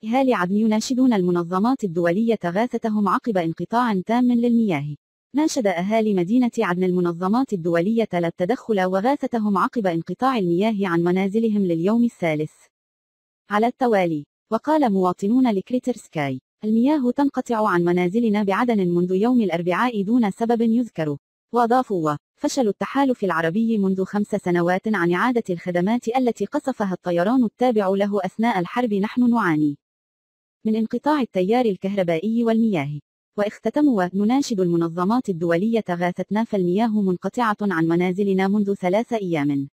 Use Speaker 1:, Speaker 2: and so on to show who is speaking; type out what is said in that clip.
Speaker 1: أهالي عدن يناشدون المنظمات الدولية إغاثتهم عقب انقطاع تام للمياه. ناشد أهالي مدينة عدن المنظمات الدولية للتدخل وغاثتهم عقب انقطاع المياه عن منازلهم لليوم الثالث على التوالي. وقال مواطنون لكريتر سكاي: المياه تنقطع عن منازلنا بعدن منذ يوم الأربعاء دون سبب يذكر. وأضافوا: فشل التحالف العربي منذ 5 سنوات عن إعادة الخدمات التي قصفها الطيران التابع له أثناء الحرب. نحن نعاني من انقطاع التيار الكهربائي والمياه. واختتموا: نناشد المنظمات الدولية غاثتنا فالمياه منقطعة عن منازلنا منذ 3 أيام.